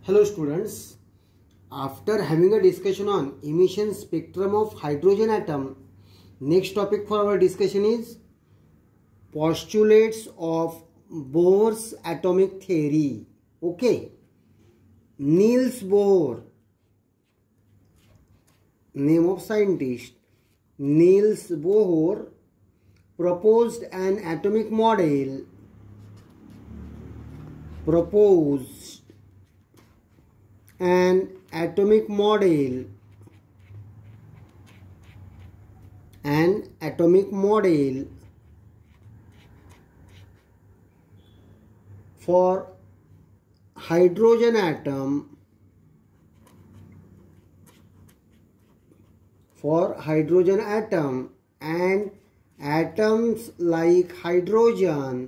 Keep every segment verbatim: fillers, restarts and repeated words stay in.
Hello students, after having a discussion on emission spectrum of hydrogen atom, next topic for our discussion is postulates of Bohr's atomic theory. Okay, Niels Bohr, name of scientist, Niels Bohr proposed an atomic model, proposed an atomic model an atomic model for hydrogen atom for hydrogen atom and atoms like hydrogen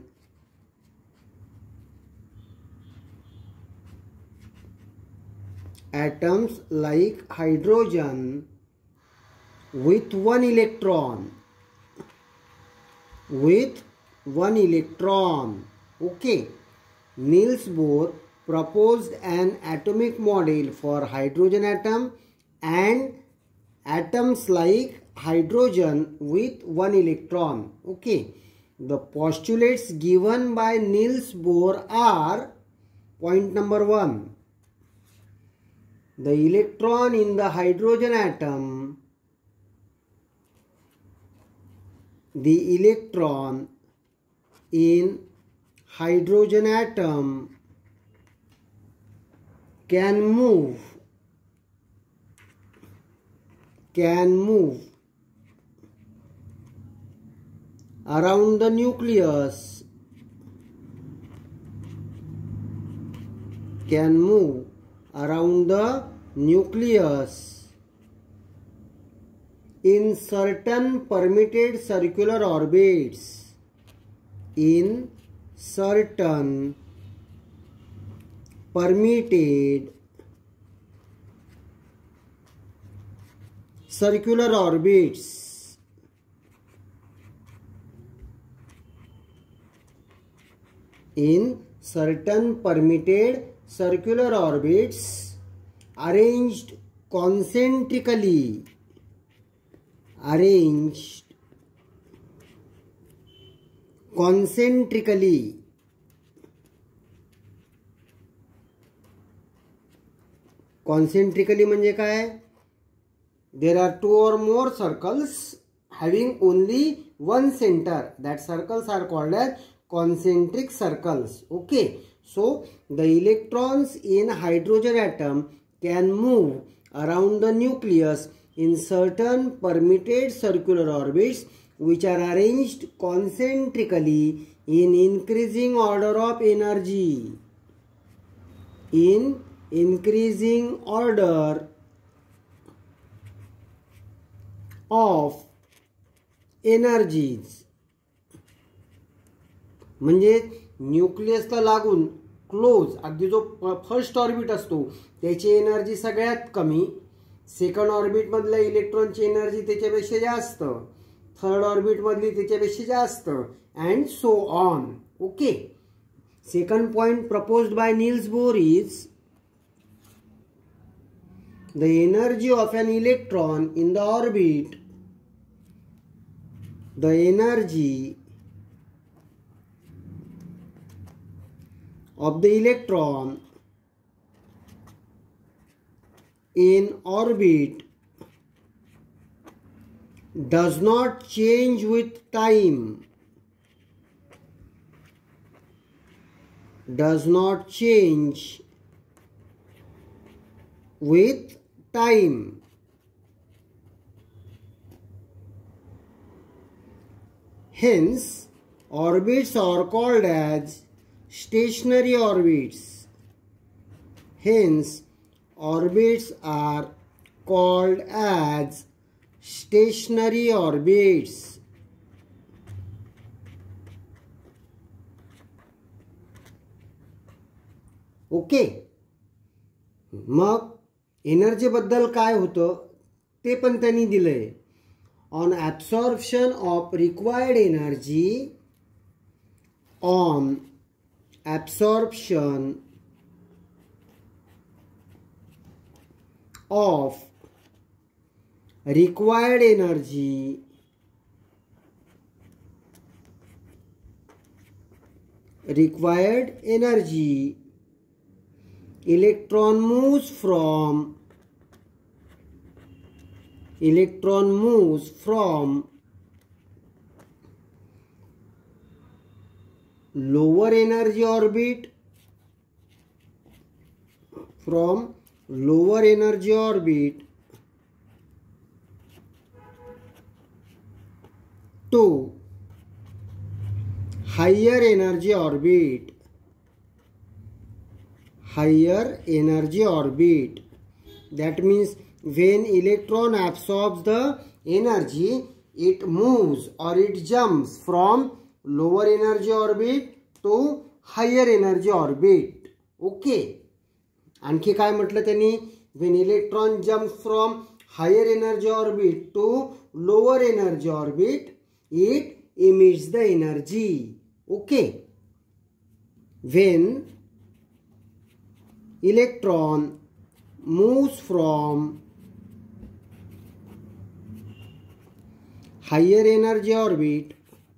atoms like hydrogen with one electron with one electron. Okay, Niels Bohr proposed an atomic model for hydrogen atom and atoms like hydrogen with one electron. Okay, the postulates given by Niels Bohr are: point number one, the electron in the hydrogen atom, the electron in hydrogen atom can move, can move around the nucleus, can move around the nucleus in certain permitted circular orbits, in certain permitted circular orbits, in certain permitted circular orbits arranged concentrically, arranged concentrically, concentrically म्हणजे काय? There are two or more circles having only one center. That circles are called as concentric circles. Okay, so the electrons in hydrogen atom can move around the nucleus in certain permitted circular orbits which are arranged concentrically in increasing order of energy, in increasing order of energies. म्हणजे न्यूक्लियसला लागून close अगदी जो first orbit असतो त्याची energy सगळ्यात कमी, second orbit मधल्या इलेक्ट्रॉनची एनर्जी त्याच्यापेक्षा जास्त, थर्ड ऑर्बिट मधली त्याच्यापेक्षा जास्त, and so on. Okay, second point proposed by Niels Bohr is the energy of an electron in the orbit, the energy of the electron in orbit does not change with time, does not change with time. Hence, orbits are called as stationary orbits. Hence, orbits are called as stationary orbits. Okay, मग energy बद्दल काय होतं ते पण त्यांनी दिलंय. On absorption of required energy, on absorption of required energy required energy electron moves from electron moves from lower energy orbit from lower energy orbit to higher energy orbit higher energy orbit. That means when electron absorbs the energy, it moves or it jumps from lower energy orbit to higher energy orbit. Okay. आणखी काय म्हटलं त्यांनी, when electron jumps from higher energy orbit to lower energy orbit, it emits the energy. Okay. When electron moves from higher energy orbit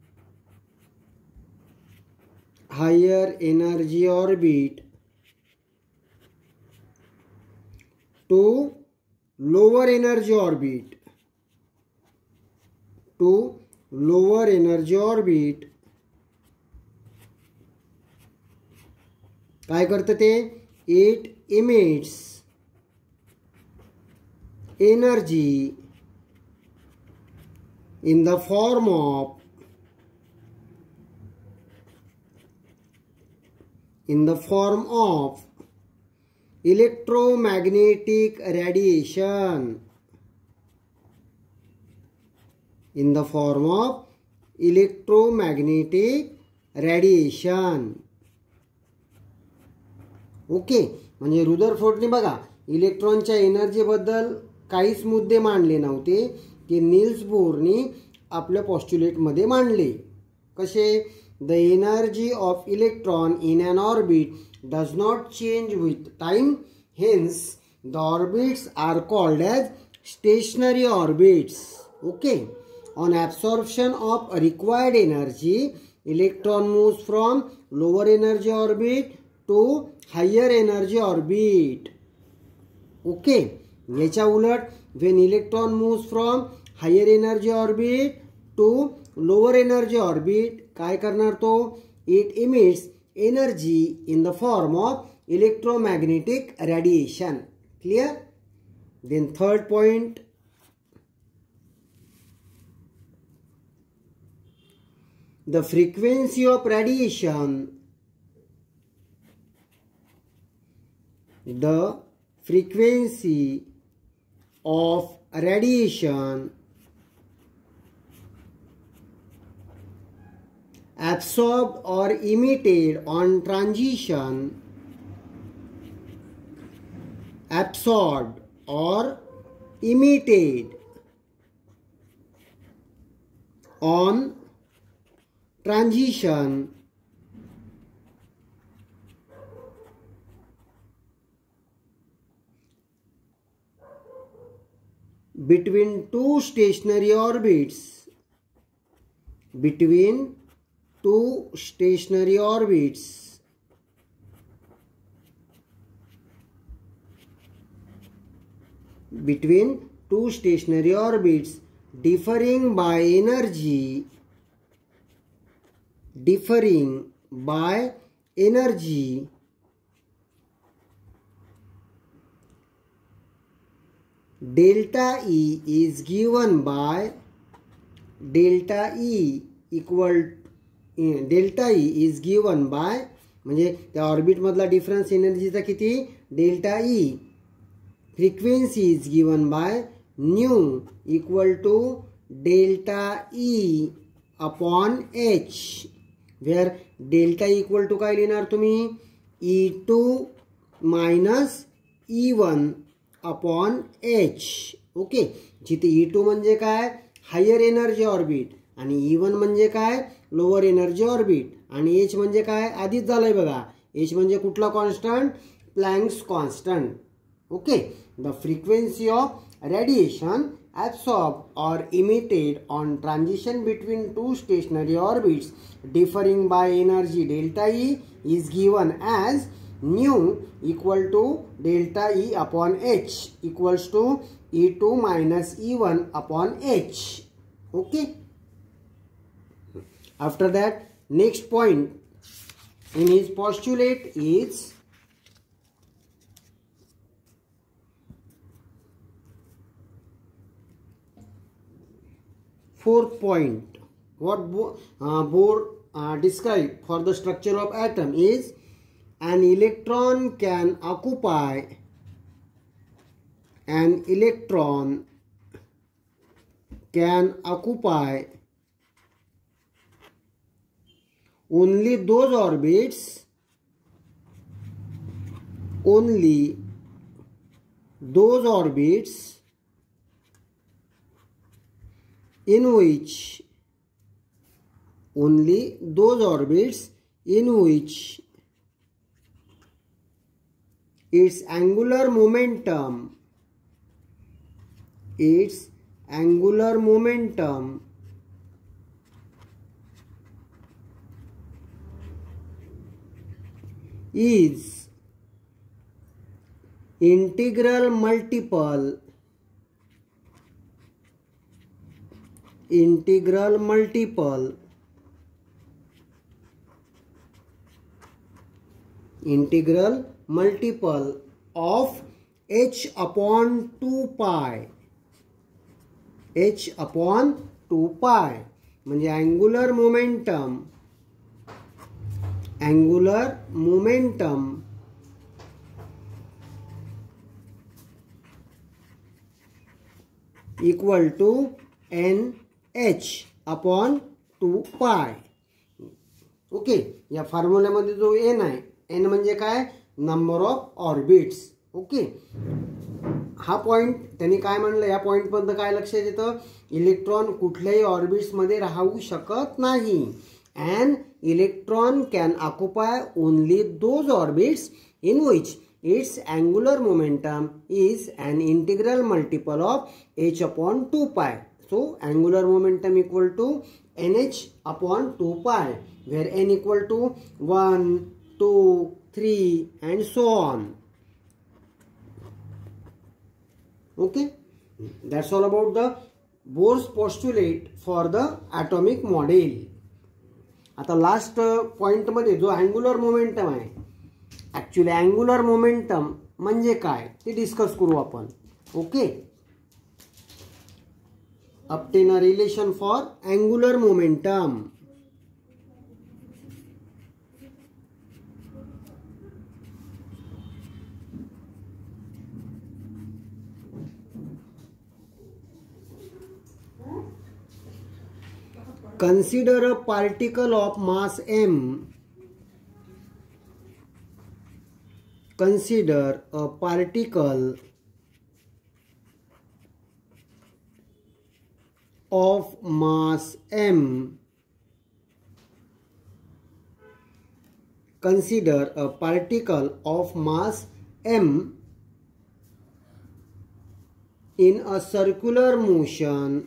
higher energy orbit to lower energy orbit to lower energy orbit काय करते ते, it emits energy in the form of in the form of electromagnetic radiation in the form of electromagnetic radiation. Okay. म्हणजे रुदरफोर्डने बघा इलेक्ट्रॉनच्या energy बद्दल काहीच मुद्दे मांडले नव्हते, ते नील्स बोरनी आपल्या पॉस्ट्युलेट मध्ये मांडले. कसे, the energy of electron in an orbit does not change with time, hence the orbits are called as stationary orbits. Okay. On absorption of required energy, electron moves from lower energy orbit to higher energy orbit. Okay. याच्या उलट when electron moves from higher energy orbit to lower energy orbit काय करणार तो, it emits energy in the form of electromagnetic radiation. Clear? Then third point, the frequency of radiation the frequency of radiation absorbed or emitted on transition absorbed or emitted on transition between two stationary orbits between two stationary orbits between two stationary orbits differing by energy differing by energy delta E is given by delta E equal delta E is given by म्हणजे त्या orbit मधला difference एनर्जीचा किती, delta E. Frequency is given by nu equal to delta E upon h, where delta equal to काय लिहिणार तुम्ही, E two minus E one upon h. Okay. जिथे E to म्हणजे काय, हायर एनर्जी ऑर्बिट, आणि ई one म्हणजे काय, lower energy orbit, आणि एच म्हणजे काय, आधीच झालंय बघा, एच म्हणजे कुठला constant, Planck's constant. Okay, the frequency of radiation absorbed or emitted on transition between two stationary orbits differing by energy delta E is given as nu equal to delta E upon H equals to E two minus E one upon H. Okay. After that, next point in his postulate is fourth point. What uh, Bohr uh, described for the structure of atom is an electron can occupy an electron can occupy only those orbits only those orbits in which only those orbits in which its angular momentum its angular momentum is integral multiple integral multiple integral multiple of h upon two pi h upon two pi म्हणजे angular momentum angular momentum equal to n h upon two pi. Okay, या फॉर्म्युल्यामध्ये जो n आहे, n म्हणजे काय, number of orbits. Okay, हा point त्यांनी काय म्हणलं, या पॉइंट पर्यंत काय लक्षात येतं, इलेक्ट्रॉन कुठल्याही ऑर्बिट्स मध्ये राहू शकत नाही. An electron can occupy only those orbits in which its angular momentum is an integral multiple of h upon two pi. So angular momentum equal to nh upon two pi, where n equal to one, two, three and so on. Okay, that's all about the Bohr's postulate for the atomic model. आता last point मध्ये जो angular momentum आहे, actually angular momentum म्हणजे काय ते discuss करू आपण. Okay, obtain a relation for angular momentum. Consider a particle of mass m. Consider a particle of mass m. Consider a particle of mass m in a circular motion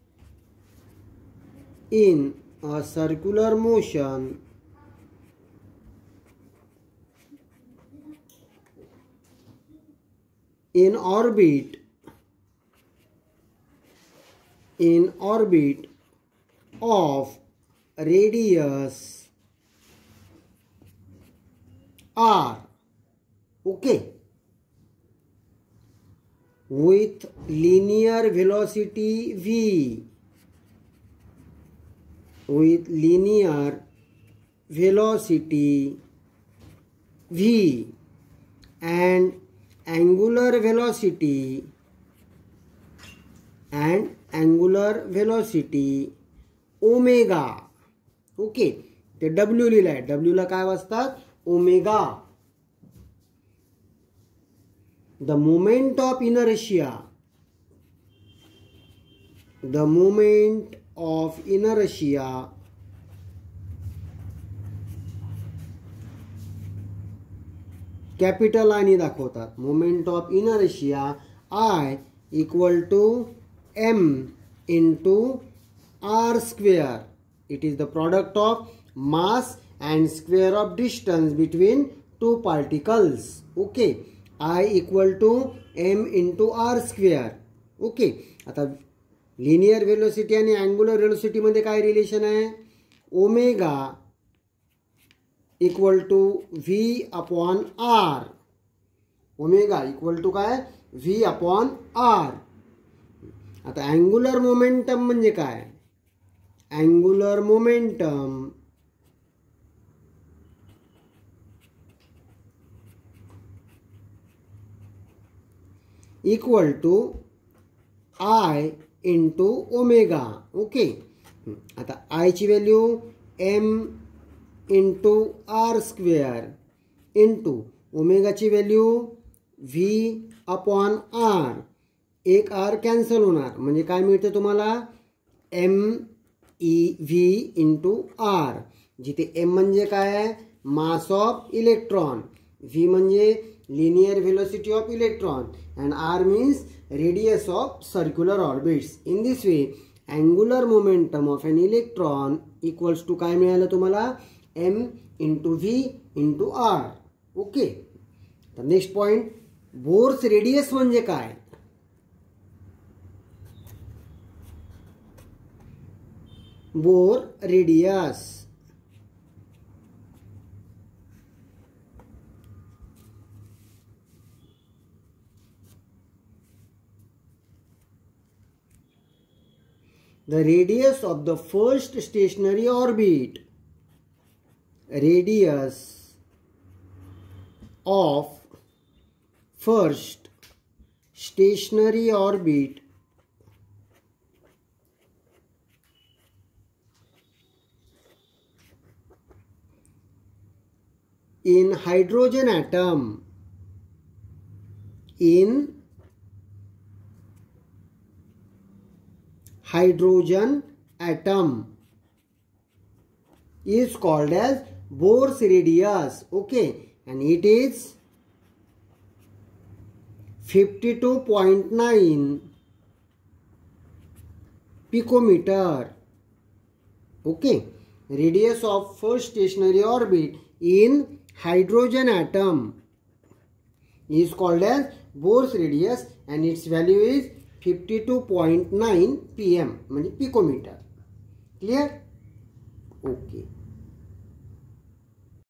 in a circular motion in orbit in orbit of radius r. Okay, with linear velocity v with linear velocity v and angular velocity and angular velocity omega. Okay, ते W लिहिलंय, W ला काय वाजतात, omega. The moment of inertia the moment of inertia capital I ने दाखवतात. Moment of inertia I equal to m into r square. It is the product of mass and square of distance between two particles. Okay, I equal to m into r square. Okay, आता linear velocity आणि angular velocity मध्ये काय relation आहे? Omega equal to V upon r. Omega equal to काय? V upon r. आता angular momentum म्हणजे काय? Angular momentum equal to I into omega. Okay, आता आय ची value m into r square into ओमेगाची व्हॅल्यू व्ही अपॉन आर. एक r cancel होणार म्हणजे काय मिळते तुम्हाला? M e v into r. जिथे एम म्हणजे काय आहे? Mass of electron. व्ही म्हणजे linear velocity of electron and r means radius of circular orbits. In this way angular momentum of an electron equals to काय मिळालं तुम्हाला? m into v into r. Okay, तर next point, Bohr's radius म्हणजे काय? Bohr radius the radius of the first stationary orbit. Radius of first stationary orbit in hydrogen atom in hydrogen atom is called as Bohr's radius. Okay, and it is fifty-two point nine picometer. Okay, radius of first stationary orbit in hydrogen atom is called as Bohr's radius and its value is fifty-two point nine p m म्हणजे picometre. Clear? Okay.